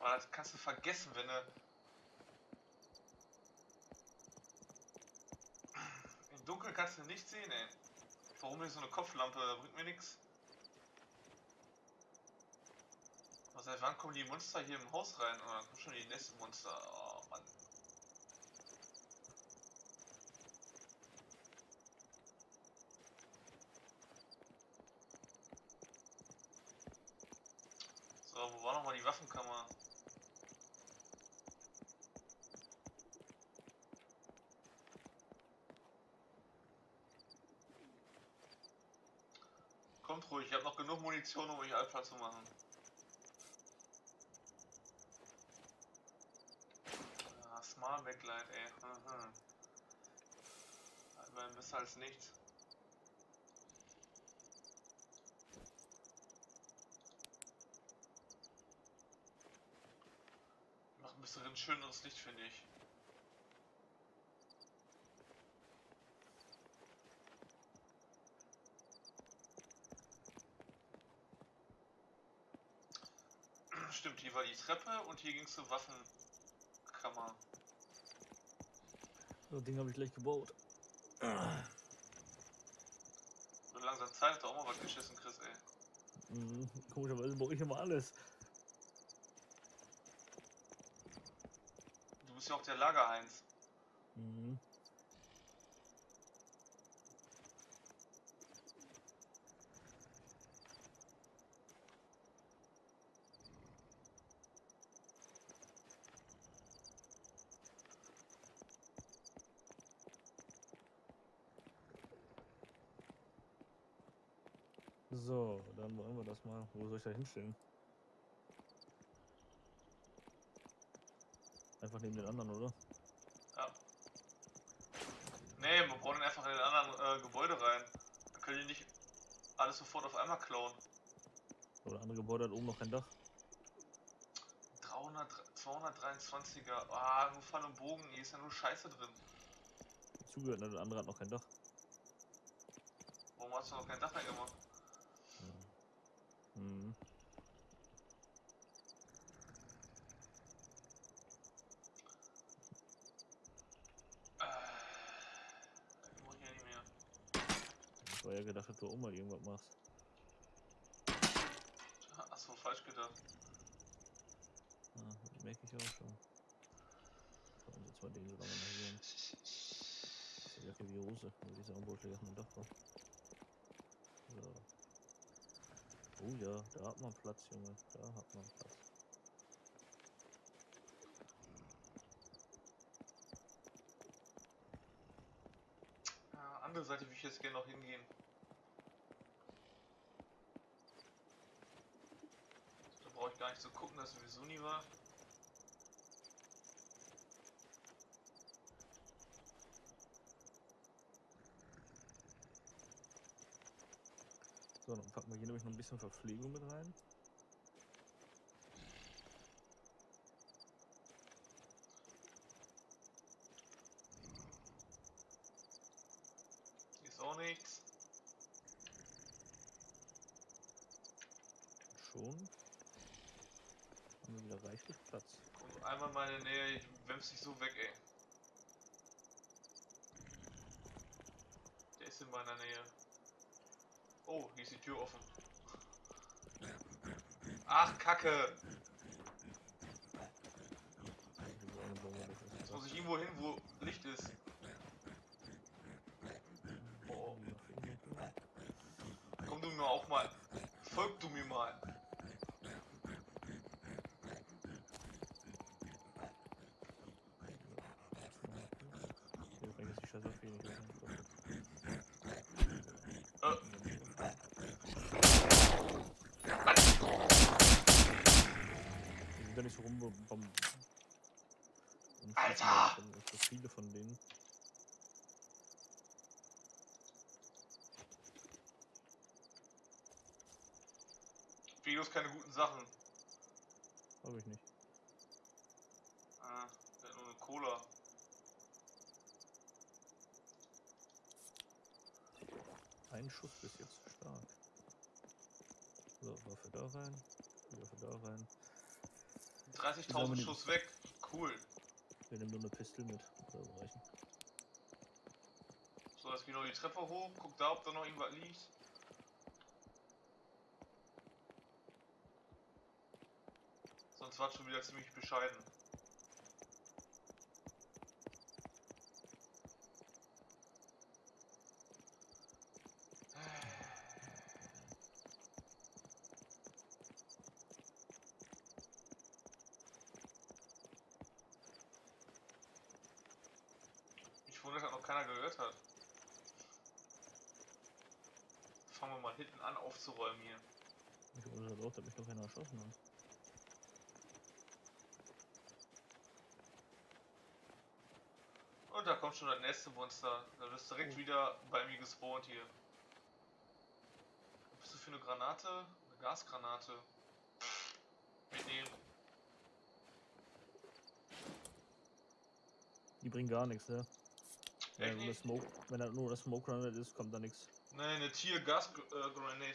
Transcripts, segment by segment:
Aber das kannst du vergessen, wenn du... Im Dunkeln kannst du nicht sehen, ey. Warum ist so eine Kopflampe? Da bringt mir nichts. Aber seit wann kommen die Monster hier im Haus rein? Oder kommen schon die Nestmonster? Oh Mann. So, wo war nochmal die Waffenkammer? Kommt ruhig, ich habe noch genug Munition, um euch Alpha zu machen. Ah, Smart Backlight, ey. Immerhin besser als nichts. Macht ein bisschen schöneres Licht, finde ich. Stimmt, hier war die Treppe und hier ging es zur Waffenkammer. So ein Ding habe ich gleich gebaut. So langsam Zeit, hat auch mal was geschissen, Chris, ey. Komischerweise baue ich immer alles. Du bist ja auch der Lagerheinz. So, dann wollen wir das mal. Wo soll ich da hinstellen? Einfach neben den anderen, oder? Ja. Nee, wir brauchen einfach in den anderen Gebäude rein. Dann können die nicht alles sofort auf einmal klauen. Oder andere Gebäude hat oben noch kein Dach. 223er. Ah, nur Pfeil und Bogen, hier ist ja nur Scheiße drin. Zugehört, ne? Der andere hat noch kein Dach. Warum hast du noch kein Dach reingemacht? Ich muss hier nicht mehr. Ich war ja gedacht, dass du auch mal irgendwas machst. Achso, falsch gedacht. Das merke ich auch schon. So, und jetzt mal den so lange mal hier hin. Das ist ja für die Hose, würde ich sagen, wo ich gleich auf dem Dach war. So. Oh ja, da hat man Platz, Junge. Da hat man Platz. Ja, andere Seite würde ich jetzt gerne noch hingehen. Da brauche ich gar nicht zu gucken, dass sowieso nie war. So, dann packen wir hier nämlich noch ein bisschen Verpflegung mit rein. Hier ist auch nichts. Schon. Haben wir wieder reichlich Platz. Komm einmal in meine Nähe, ich wämse dich so weg, ey. Der ist in meiner Nähe. Oh, hier ist die Tür offen. Ach, Kacke! Jetzt muss ich irgendwo hin, wo Licht ist. Oh. Komm du mir auch mal. Folg du mir mal. Hier ist die Scheiße auf wenig. Die sind da nicht so rumbomben. Alter! So viele von denen. Videos keine guten Sachen. Habe ich nicht. Ah, der hat nur eine Cola. Ein Schuss bis jetzt. Stark. So, Waffe da rein. Waffe da rein. Ich sag mal, 30.000 Schuss weg. Cool. wir nehmen nur eine Pistole mit. Oder reichen. So, jetzt geh noch die Treppe hoch. Guck da, ob da noch irgendwas liegt. Sonst war es schon wieder ziemlich bescheiden. Ich wundere, dass noch keiner gehört hat. Fangen wir mal hinten an aufzuräumen hier. Ich wundere auch, dass mich noch keiner erschossen hat. Und da kommt schon das nächste Monster. Da wirst du direkt wieder bei mir gespawnt hier. Was bist du für eine Granate? Eine Gasgranate. Mitnehmen. Die bringen gar nichts, ne? Echt nicht? Wenn er nur das Smoke Granate ist, kommt da nichts. Ne, eine Tier-Gas-Grenade.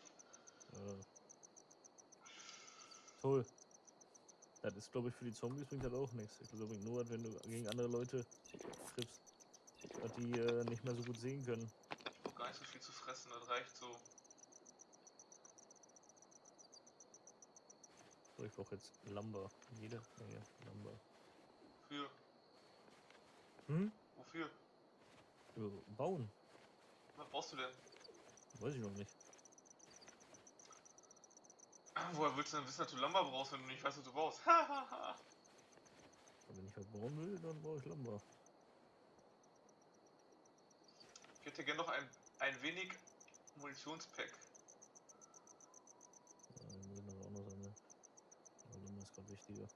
Toll. Das ist, glaube ich, für die Zombies bringt das auch nichts. Ich glaube, nur, wenn du gegen andere Leute triffst, dass die nicht mehr so gut sehen können. Ich brauch gar nicht so viel zu fressen, das reicht so. So, ich brauche jetzt Lumber. Jede Menge Lumber. Für? Hm? Wofür? Bauen? Was brauchst du denn? Weiß ich noch nicht. Woher willst du denn wissen, dass du Lumber brauchst, wenn du nicht weißt, was du brauchst? Hahaha. Und wenn ich was bauen will, dann brauche ich Lumber. Ich hätte gerne noch ein wenig Munitionspack. Ja, den muss ich noch auch noch sammeln. Aber Lumber ist gerade wichtiger.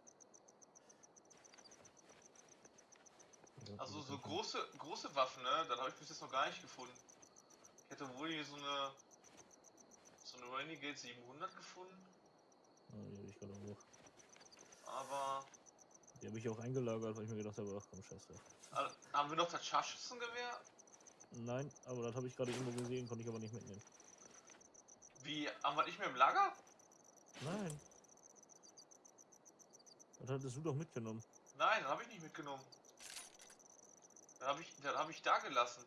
Also so große Waffen, ne? Das habe ich bis jetzt noch gar nicht gefunden. Ich hätte wohl hier so eine Renegade 700 gefunden. Ja, die habe ich gerade auch. Aber Die habe ich auch eingelagert, weil ich mir gedacht habe, ach komm, scheiße. haben wir noch das Scharfschützengewehr? Nein, aber das habe ich gerade irgendwo gesehen, konnte ich aber nicht mitnehmen. Wie, haben wir nicht mehr im Lager? Nein. Das hattest du doch mitgenommen. Nein, das habe ich nicht mitgenommen. Das hab ich da gelassen.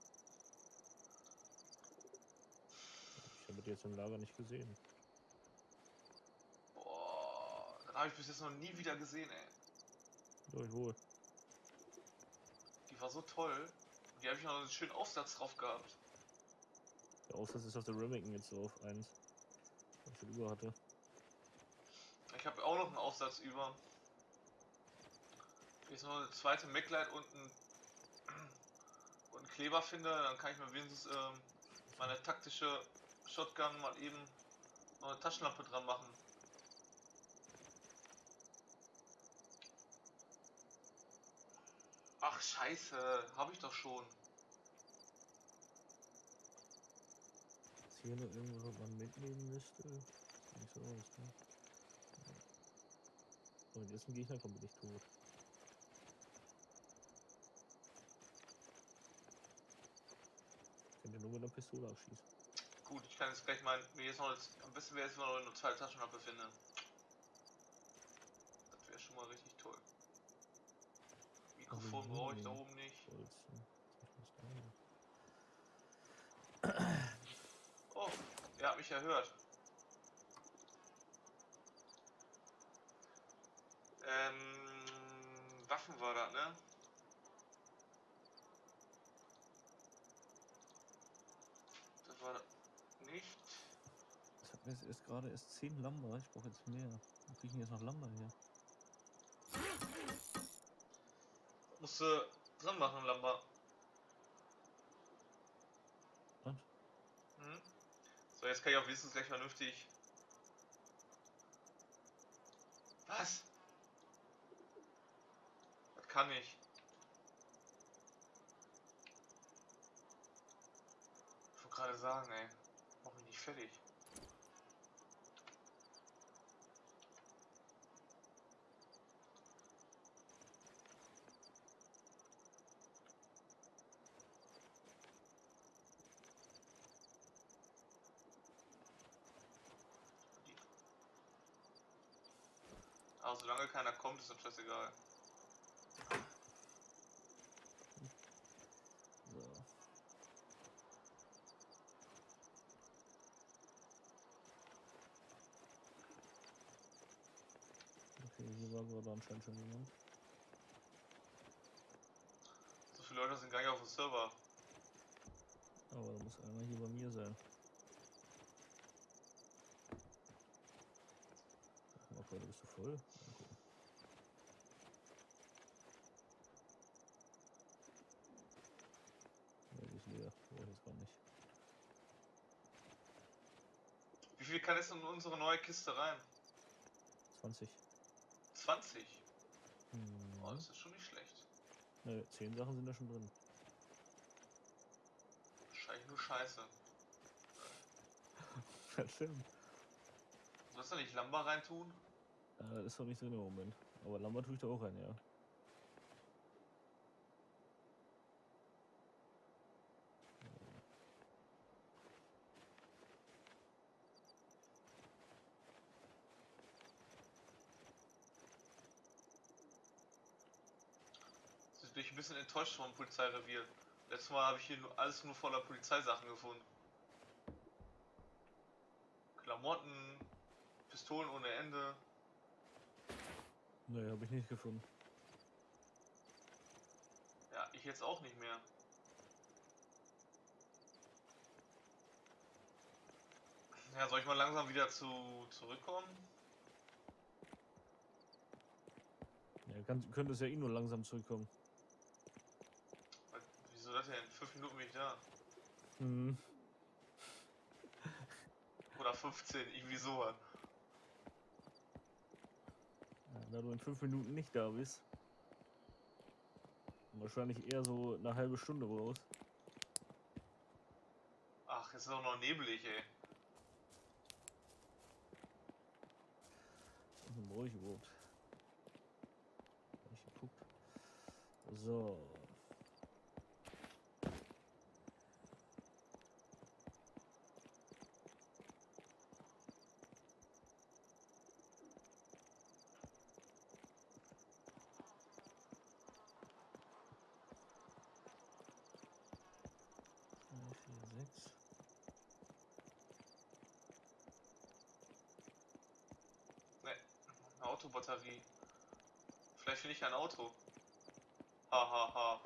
Ich habe die jetzt im Lager nicht gesehen. Boah, das habe ich bis jetzt noch nie wieder gesehen, ey. Ja, wohl. Die war so toll. Die habe ich noch einen schönen Aufsatz drauf gehabt. Der Aufsatz ist auf der Remington jetzt so auf 1. Was ich schon über hatte. Ich habe auch noch einen Aufsatz über. Wenn ich noch eine zweite MacLight und einen Kleber finde, dann kann ich mir wenigstens meine taktische Shotgun mal eben noch eine Taschenlampe dran machen. Ach scheiße, habe ich doch schon. Ist hier noch irgendwas, was man mitnehmen müsste? Sieht nicht so aus, ne? So, wenn jetzt ein Gegner kommt, bin ich tot. Ich könnte nur mit einer Pistole abschießen. Gut, ich kann jetzt gleich mal. Mir jetzt noch. Am besten wäre jetzt mal noch eine zweite Taschenlampe finden. Das wäre schon mal richtig toll. Mikrofon brauche ich da oben nicht. Holz, ne? Was ist da? Oh, er hat mich erhört. Waffen war das, ne? Das war nicht. Ich habe jetzt gerade erst 10 Lumber. Ich brauche jetzt mehr. Wo kriege ich denn jetzt noch Lumber her? Musst du dran machen, Lamba. Was? Hm? So, jetzt kann ich auch wenigstens gleich vernünftig. Was? Das kann ich. Ich wollte gerade sagen, ey. Mach mich nicht fertig. Ja, solange keiner kommt, ist das scheißegal. So. Okay, hier war gerade anscheinend schon jemand. So viele Leute sind gar nicht auf dem Server. Aber da muss einer hier bei mir sein. Mal gerade bist du voll? Mal gucken. Ne, die ist leer. Brauche ich jetzt gar nicht. Wie viel kann jetzt in unsere neue Kiste rein? 20. 20? Oh, Hm. das ist schon nicht schlecht. Ne, 10 Sachen sind da schon drin. Wahrscheinlich nur Scheiße. Das stimmt. Sollst du nicht Lamba reintun? Ist doch nicht drin im Moment. Aber Lambert tue ich da auch rein, ja. Jetzt bin ich ein bisschen enttäuscht vom Polizeirevier. Letztes Mal habe ich hier alles nur voller Polizeisachen gefunden. Klamotten, Pistolen ohne Ende. Ne, habe ich nicht gefunden. Ja, ich jetzt auch nicht mehr. Ja, soll ich mal langsam wieder zurückkommen? Ja, könnte es ja eh nur langsam zurückkommen. Wieso das denn? 5 Minuten bin ich da. Hm. Oder 15, irgendwie sowas. Ja, da du in 5 Minuten nicht da bist. Wahrscheinlich eher so eine halbe Stunde brauchst. Ach, jetzt ist auch noch nebelig, ey. Was brauche ich überhaupt? Hab ich geguckt. So. Drei, vier, sechs. Ne, eine Autobatterie. Vielleicht finde ich ein Auto. Hahaha. Ha, ha.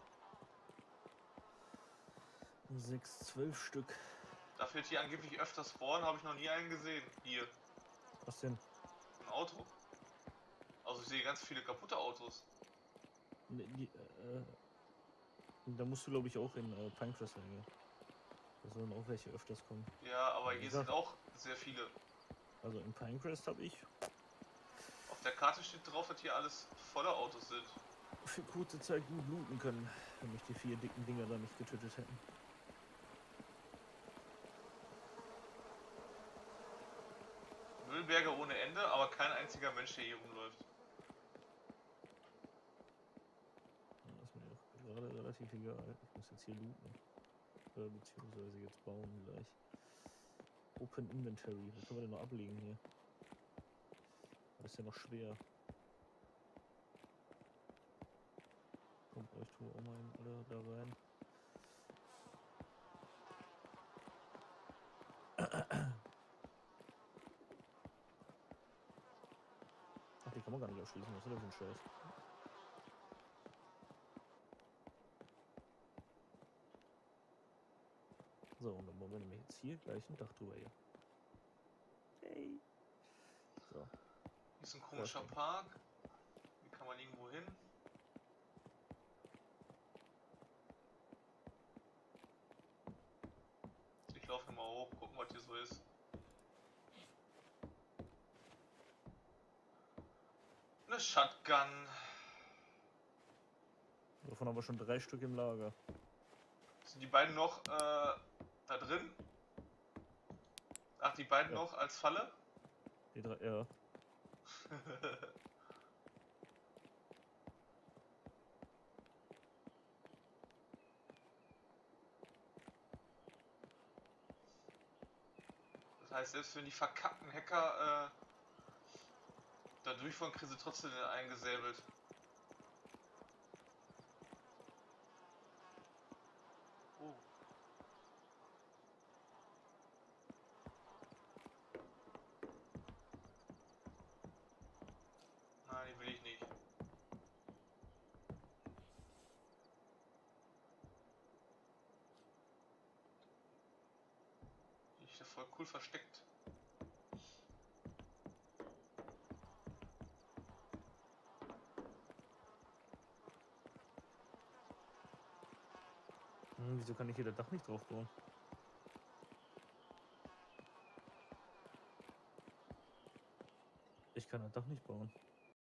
6, 12 Stück. Dafür hier angeblich öfter spawnen, habe ich noch nie einen gesehen. Hier, Was denn? ein Auto. Also ich sehe ganz viele kaputte Autos. Ne, da musst du, glaube ich, auch in Pinecrest reingehen. Da sollen auch welche öfters kommen. Ja, aber Wie hier sind gesagt, auch sehr viele. also in Pinecrest habe ich Auf der Karte steht drauf, dass hier alles voller Autos sind. für kurze Zeit gut looten können, wenn mich die 4 dicken Dinger da nicht getötet hätten. Müllberge ohne Ende, aber kein einziger Mensch, der hier rumläuft. Ja, das ist mir auch gerade relativ egal. Ich muss jetzt hier looten. Beziehungsweise jetzt bauen gleich. Open Inventory. Was können wir denn noch ablegen hier? Das ist ja noch schwer. Kommt euch tue auch mal alle da rein. Ach, die kann man gar nicht ausschließen. Was ist das für ein Scheiß? So, und dann bauen wir nämlich jetzt hier gleich ein Dach drüber hier. Hey. So. Hier ist ein komischer Perfekt. Park. Hier kann man irgendwo hin. Ich laufe mal hoch, gucken, was hier so ist. Eine Shotgun. Davon haben wir schon 3 Stück im Lager. Sind die beiden noch da drin? Ach, die beiden Ja. noch als Falle? Die 3, ja. Das heißt, selbst wenn die verkackten Hacker Dadurch von Krise trotzdem eingesäbelt. Oh. Nein, die will ich nicht. Die ist ja voll cool versteckt. Wieso kann ich hier das Dach nicht drauf bauen? Ich kann das Dach nicht bauen.